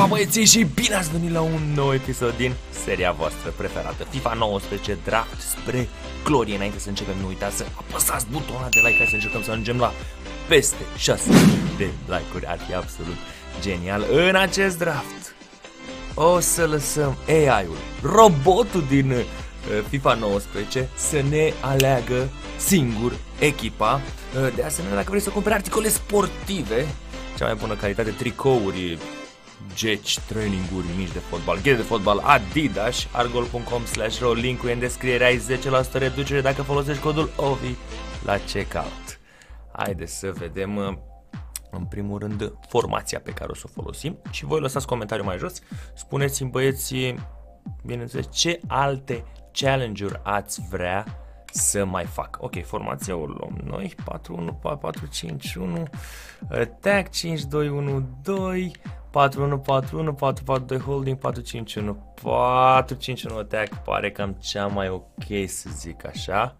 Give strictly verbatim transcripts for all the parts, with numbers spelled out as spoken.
Salutare băieții și bine ați venit la un nou episod din seria voastră preferată FIFA nouăsprezece Draft spre glorie. Înainte să începem, nu uitați să apăsați butonul de like ca să încercăm să ajungem la peste șase sute de like-uri. Ar fi absolut genial. În acest draft o să lăsăm A I-ul, robotul din uh, FIFA nouăsprezece, să ne aleagă singur echipa. Uh, de asemenea, dacă vrei să cumperi articole sportive, cea mai bună calitate, tricouri, geci, traininguri mici de fotbal, ghete de fotbal, Adidas, argol punct com slash ro, link-ul în descriere, ai zece la sută reducere dacă folosești codul O V I la checkout. Haideți să vedem în primul rând formația pe care o să o folosim și voi lăsați comentariul mai jos, spuneți-mi băieții, bineînțeles, ce alte challenge-uri ați vrea să mai fac. Ok, formația o luăm noi, patru unu patru cinci unu, tag cinci doi unu doi, patru unu patru unu, patru patru doi holding, patru cinci unu, patru cinci unu tag, pare cam cea mai ok, să zic așa.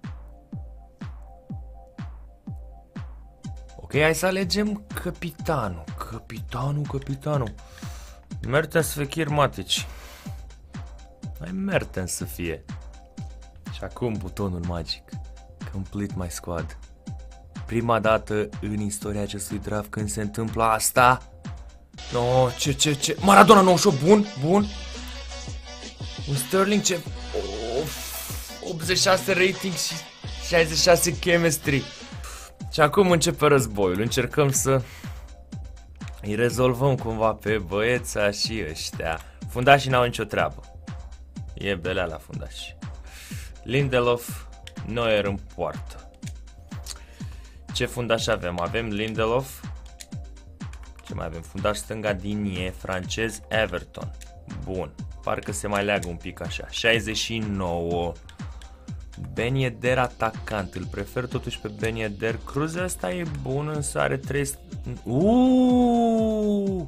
Ok, hai să alegem capitanul, capitanul, capitanul, Mertens, Fekir, Matic. Hai Mertens să fie. Și acum butonul magic, complete my squad. Prima dată în istoria acestui draft când se întâmplă asta. No, ce, ce, ce, Maradona nouăzeci și opt, bun, bun. Un Sterling, ce, of, optzeci și șase rating și șaizeci și șase chemistry. Și acum începe războiul, încercăm să îi rezolvăm cumva pe băieța și ăștia. Fundașii n-au nicio treabă, e belea la fundași. Lindelof, Neuer în poartă. Ce fundaș avem? Avem Lindelof. Ce mai avem? Fundaș stânga Digne, francez, Everton. Bun, parcă se mai leagă un pic așa. șaizeci și nouă. Ben Yedder atacant. Îl prefer totuși pe Ben Yedder. Cruz ăsta e bun, însă are trei... Uuuu!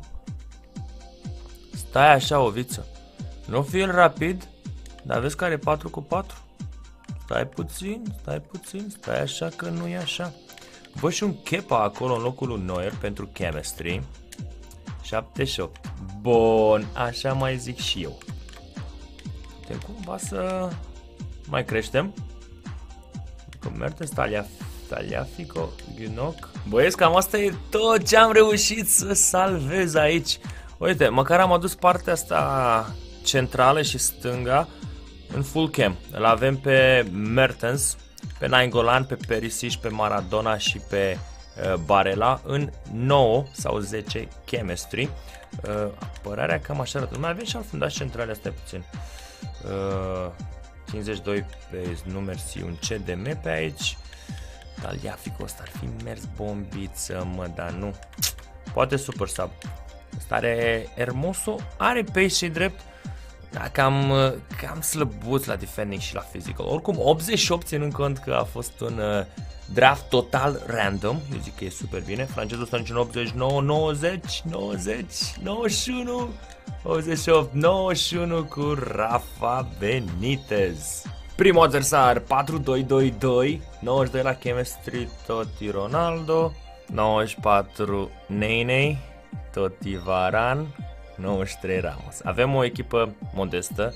Stai așa, Oviță. Nu fi el rapid, dar vezi că are patru cu patru. Stai puțin, stai puțin, stai așa că nu e așa. Bă, și un Kepa acolo în locul lui Neuer pentru chemistry. șaptezeci și opt. Bun, așa mai zic și eu. Putem cumva să mai creștem. Că Mertens, Talia, Taliafico, Ghinoc. Băieți, cam asta e tot ce am reușit să salvez aici. Uite, măcar am adus partea asta centrală și stânga în full cam. Îl avem pe Mertens, pe Nainggolan, pe Perisic, pe Maradona și pe uh, Barella în nouă sau zece chemistry. Uh, apărarea cam așa arată. Mai avem și al fundaș centrale, astea puțin. Uh, cincizeci și doi pe nu mersi, un C D M pe aici. Taliafico ăsta ar fi mers bombiță, mă, dar nu. Poate super sub. Ăsta are Hermoso, are pace și drept. Da, cam, cam slăbuț la defending și la physical. Oricum, optzeci și opt, ținând cont că a fost un uh, draft total random. Eu zic că e super bine. Francezul ăsta în optzeci și nouă, nouăzeci, nouăzeci, nouăzeci și unu, optzeci și opt, nouăzeci și unu cu Rafa Benitez. Primul adversar, patru doi doi doi, nouăzeci și doi la chemistry, Totti Ronaldo, nouăzeci și patru Nene, Totti Varane, nouăzeci și trei Ramos. Avem o echipă modestă.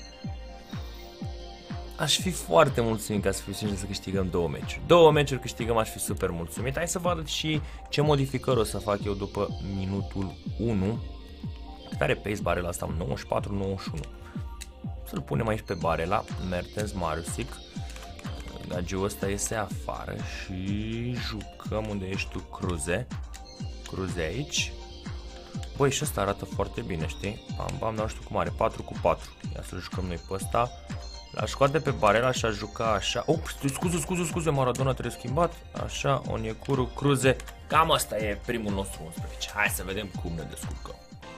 Aș fi foarte mulțumit, ca să fiu sincer, să câștigăm două meciuri. Două meciuri câștigăm, aș fi super mulțumit. Hai să vă arăt și ce modificări o să fac eu după minutul unu. Cât are pace Barella asta? nouăzeci și patru nouăzeci și unu. Să-l punem aici pe Barella. Mertens, Marusic. Gagiul ăsta iese afară și jucăm unde ești tu, Cruze. Cruze aici. Băi, și ăsta arată foarte bine, știi? Bam, bam, nu știu cum are, patru cu patru. Ia să jucăm noi pe ăsta. L-aș scoate pe Barella și aș juca așa. Oh, scuze, scuze, scuze, Maradona trebuie schimbat. Așa, Onyekuru, Cruze. Cam asta e primul nostru unsprezece. Hai să vedem cum ne descurcăm.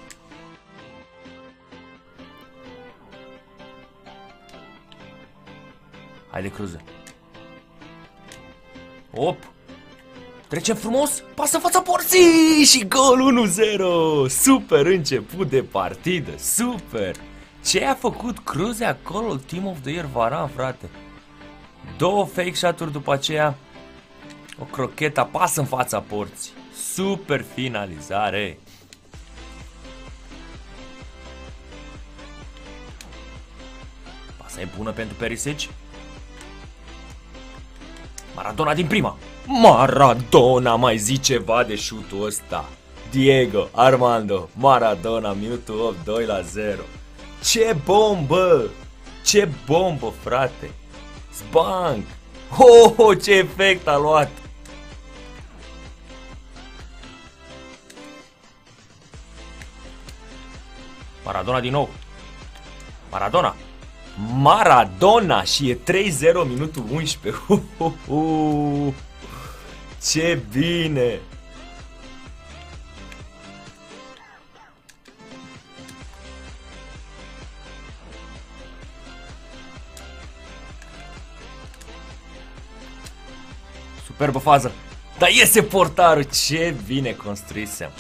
Haide, Cruze. Op! Trecem frumos, pasă în fața porții și gol unu zero. Super început de partidă, super. Ce a făcut Cruze acolo, Team of the Year Varane, frate. Două fake shot-uri după aceea. O crochetă, pasă în fața porții. Super finalizare. Asta e bună pentru Perisic. Maradona din prima. Maradona, mai zi ceva de șutul ăsta. Diego Armando Maradona, minutul opt, doi la zero. Ce bombă! Ce bombă, frate! Sbank! Oh, oh, ce efect a luat! Maradona din nou. Maradona. Maradona și e trei zero minutul unsprezece. Uh, uh, uh. Ce bine! Superbă fază. Dar iese portarul. Ce bine construisem.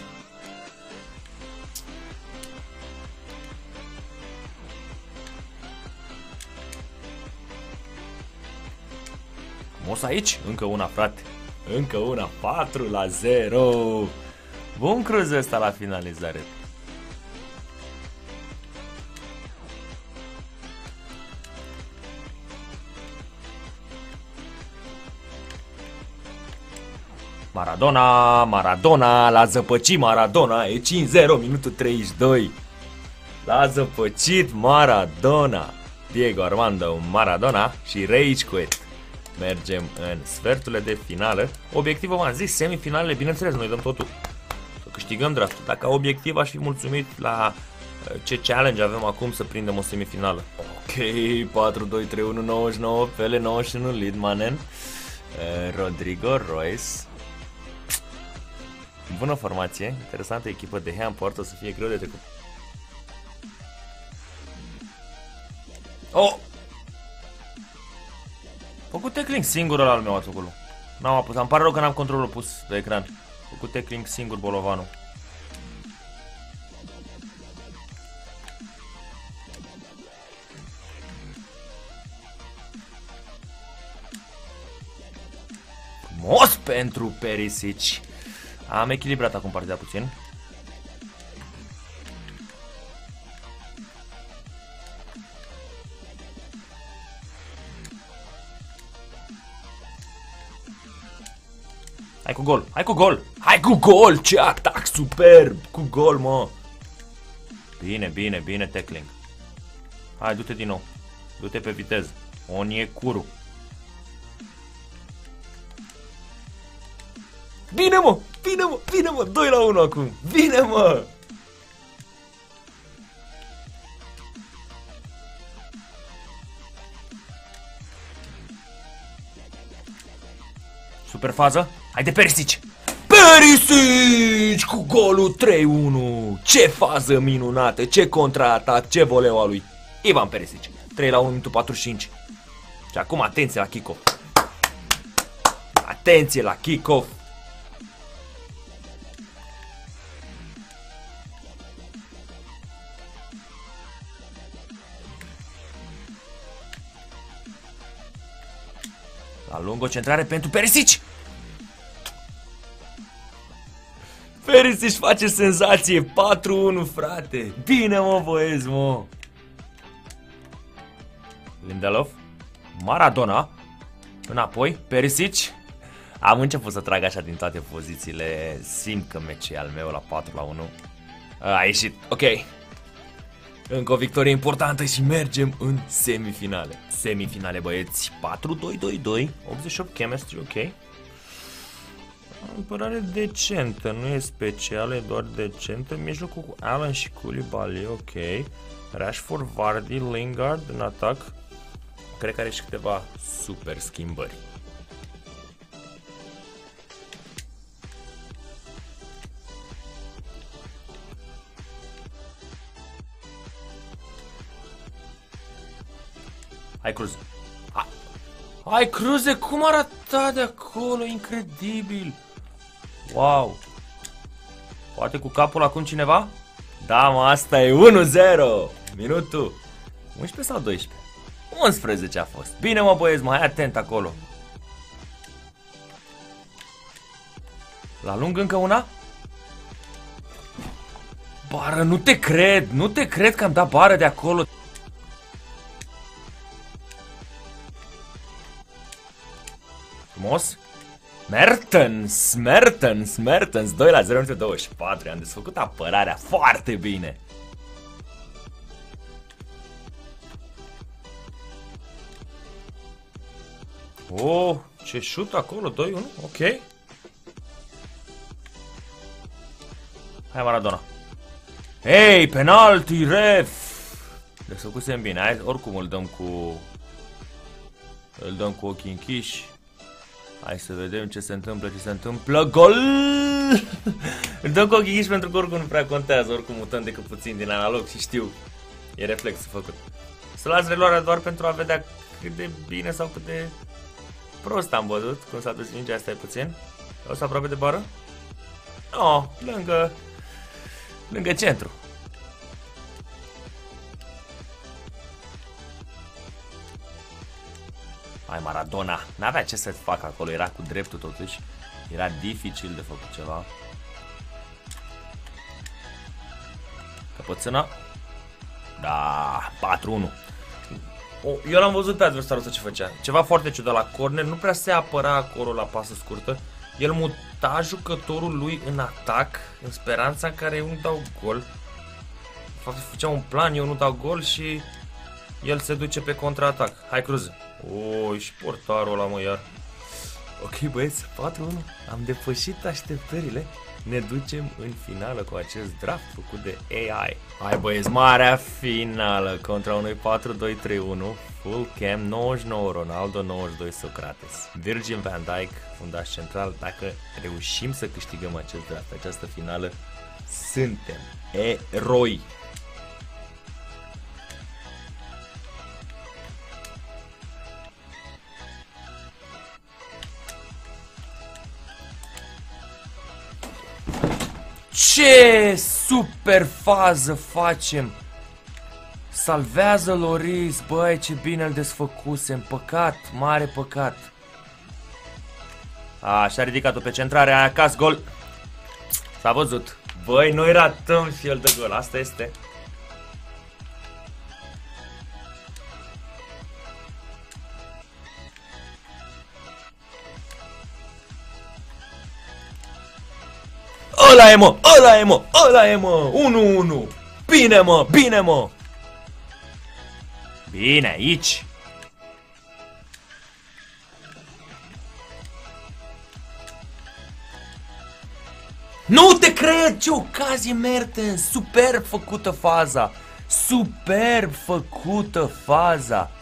Frumos aici. Încă una, frate. Încă una. patru la zero. Bun cruz ăsta la finalizare. Maradona, Maradona, l-a zăpăcit Maradona, e cinci zero, minutul treizeci și doi. L-a zăpăcit Maradona. Diego Armando Maradona și Rage Quit. Mergem în sferturile de finală. Obiectivul, v-am zis, semifinalele, bineînțeles, noi dăm totul să câștigăm draftul. Dacă obiectiv aș fi mulțumit la ce challenge avem acum să prindem o semifinală. Ok, patru doi trei unu nouăzeci și nouă, Pele nouăzeci și unu, Lidmanen, Rodrigo, Royce. Bună formație, interesantă echipă de Hea în poartă, o să fie greu de trecut. Oh! Făcut tackling singur ăla al meu acolo. N-am apus, îmi pare rău că n-am controlul pus de ecran. Făcut tackling singur bolovanul. Frumos pentru Perisic. Am echilibrat acum partida puțin. Hai cu gol, hai cu gol, hai cu gol, ce atac superb, cu gol, mă. Bine, bine, bine tackling. Hai, du-te din nou, du-te pe viteză, Onyekuru. Bine, mă, bine, mă, bine, mă, doi la unu acum, bine, mă. Super fază. Haide Perisic! Perisic cu golul trei unu! Ce fază minunată, ce contraatac, ce voleu al lui Ivan Perisic. trei la unu, minutul patruzeci și cinci. Și acum atenție la kick-off. Atenție la kick-off. La lung o centrare pentru Perisic. Perisic face senzație. patru unu, frate. Bine, mă, băieți, mă. Lindelof. Maradona. Înapoi. Perisic. Am început să trag așa din toate pozițiile. Simt că meciul e al meu la patru la unu. A ieșit. Ok. Încă o victorie importantă și mergem în semifinale. Semifinale, băieți. patru doi doi doi. optzeci și opt chemistry, ok. Apărare decentă, nu e specială, e doar decentă. Mijlocul cu Allen și Koulibaly, ok. Rashford, Vardy, Lingard în atac. Cred că are și câteva super schimbări. Hai, Cruz. Ha. Hai, Cruze, cum arăta de acolo? Incredibil. Wow. Poate cu capul acum cineva? Da, mă, asta e unu zero. Minutul unsprezece sau doisprezece? unsprezece a fost. Bine, mă, băieți, mai atent acolo. La lung încă una? Bară, nu te cred. Nu te cred că am dat bară de acolo. Frumos. Mertens, Mertens, Mertens, doi la zero, minute douăzeci și patru. I-am desfăcut apărarea foarte bine. Oh, ce șut acolo, doi unu, ok. Hai Maradona. Hei, penalti, ref. Desfăcusem bine, hai, oricum îl dăm cu... Îl dăm cu ochii închiși. Hai să vedem ce se întâmplă, ce se întâmplă. Gol! Îl dăm cu ochii închiși pentru că oricum nu prea contează. Oricum mutăm decât puțin din analog și știu. E reflexul făcut. Să las reluarea doar pentru a vedea cât de bine sau cât de prost am văzut. Cum s-a dus mingea, asta e puțin. O să aproape de bară? No, lângă... Lângă centru. Hai Maradona, n-avea ce să facă acolo, era cu dreptul totuși. Era dificil de făcut ceva. Căpățâna. Da, patru unu. Eu l-am văzut pe adversarul ăsta ce făcea. Ceva foarte ciudat la corner, nu prea se apăra acolo la pasă scurtă. El muta jucătorul lui în atac, în speranța în care eu nu dau gol. De fapt, făcea un plan, eu nu dau gol și el se duce pe contraatac. Hai, Cruz. O, și portarul ăla, mă, iar. Ok, băieți, patru unu. Am depășit așteptările. Ne ducem în finală cu acest draft făcut de A I. Hai, băieți, marea finală contra unui patru doi trei unu. Full cam, nouăzeci și nouă Ronaldo, nouăzeci și doi Socrates. Virgil van Dijk, fundaș central. Dacă reușim să câștigăm acest draft, această finală, suntem eroi. Ce super fază facem! Salvează Loris, băi, ce bine îl desfăcusem, păcat, mare păcat. A, și-a ridicat-o pe centrare, aia acasă, gol. S-a văzut. Băi, noi ratăm și el de gol, asta este. Ăla e, mă, ăla e, mă, ăla e, mă, unu unu. Bine, mă, bine, mă. Bine, aici. Nu te cred, ce ocazie, Mertens. Superb făcută faza. Superb făcută faza.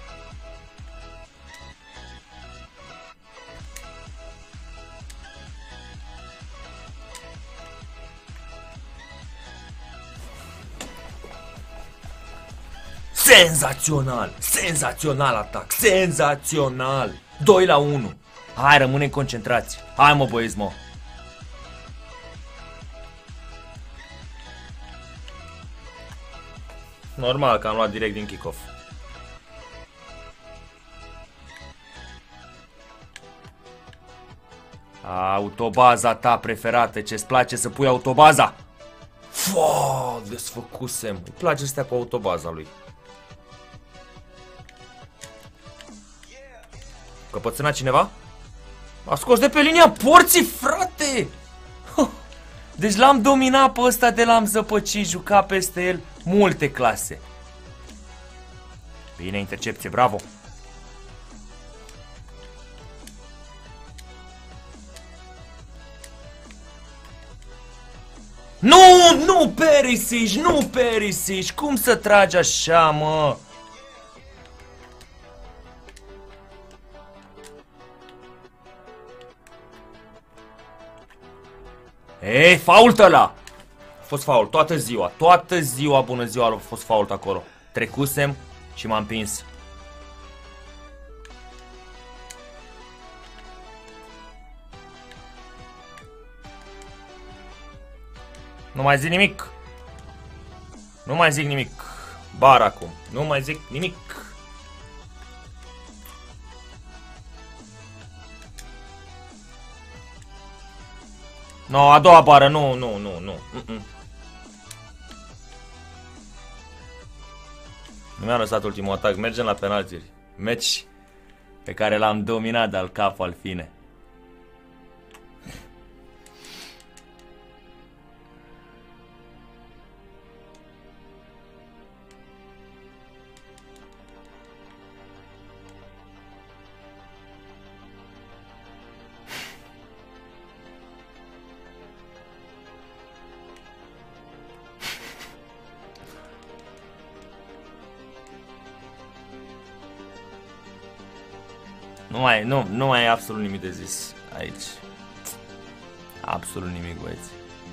Senzațional! Senzațional atac! Senzațional! doi la unu. Hai, rămânem concentrați. Hai, mă, băieți, mă. Normal că am luat direct din kick-off. Autobaza ta preferată. Ce-ți place să pui autobaza? Foo, desfăcusem. Îmi place să stea cu autobaza lui. Căpățâna cineva? A scos de pe linia porții, frate! Deci l-am dominat pe ăsta de l-am zăpăcit, juca peste el multe clase. Bine, intercepție, bravo! Nu, nu, Perisic, nu, Perisic! Cum să tragi așa, mă? Ei, fault ăla! A fost fault toată ziua, toată ziua, bună ziua, a fost fault acolo. Trecusem și m-am împins. Nu mai zic nimic. Nu mai zic nimic. Bar acum. Nu mai zic nimic. No, a doua bară, nu, nu, nu, nu. Mm -mm. Nu mi-a lăsat ultimul atac, mergem la penaltiri. Meci pe care l-am dominat de-al cap al fine. Nu mai, nu, nu mai e absolut nimic de zis aici. Absolut nimic, băieți.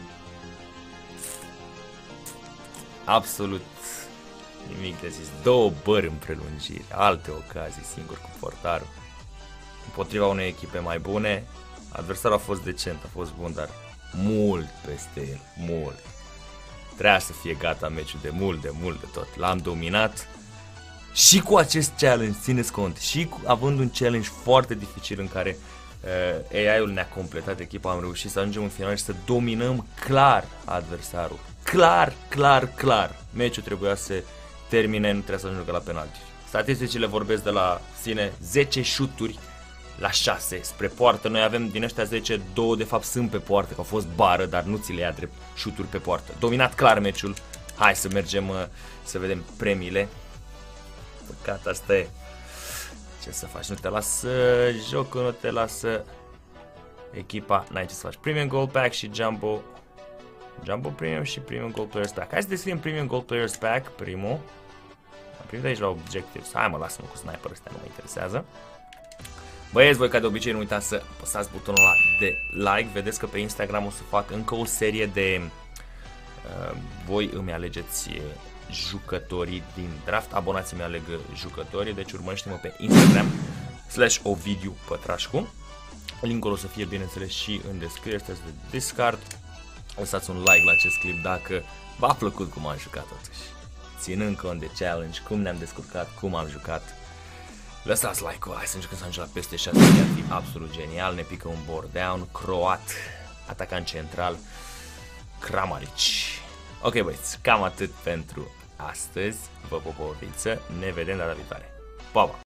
Absolut nimic de zis. Două bări în prelungiri, alte ocazii singur cu portarul. Împotriva unei echipe mai bune, adversarul a fost decent, a fost bun, dar mult peste el, mult. Trebuia să fie gata meciul de mult, de mult, de tot. L-am dominat. Și cu acest challenge, țineți cont, și cu, având un challenge foarte dificil în care uh, A I-ul ne-a completat echipa, am reușit să ajungem în final și să dominăm clar adversarul. Clar, clar, clar. Meciul trebuia să se termine, nu trebuia să ajungă la penalti. Statisticile vorbesc de la sine, zece șuturi la șase spre poartă. Noi avem din ăștia zece, două de fapt sunt pe poartă, că au fost bară, dar nu ți le ia drept șuturi pe poartă. Dominat clar meciul. Hai să mergem uh, să vedem premiile. Păcat, asta e. Ce să faci? Nu te lasă jocul, nu te lasă echipa, n-ai ce să faci. Premium Gold Pack și Jumbo Jumbo Premium și Premium Gold Players Pack. Hai să descriem Premium Gold Players Pack, primul. Am primit aici la Objectives. Hai mă, lasă-mă cu sniper ăstea, nu mă interesează. Băieți, voi ca de obicei nu uitați să apăsați butonul ăla de like. Vedeți că pe Instagram o să fac încă o serie de uh, voi îmi alegeți jucătorii din draft, abonații mei aleg jucătorii, deci urmărește-mă pe Instagram slash Ovidiu Pătrașcu. Linkul o să fie bineînțeles și în descriere, este de discard. Lăsați un like la acest clip dacă v-a plăcut cum am jucat totuși. Ținând cont de challenge, cum ne-am descurcat, cum am jucat. Lăsați like-ul, hai să încercăm să ajungem la peste șase mii, ar fi absolut genial. Ne pică un board down, croat, atacant central, Kramaric. Ok, băieți, cam atât pentru astăzi. Vă pup o viță, ne vedem data viitoare. Pa, pa!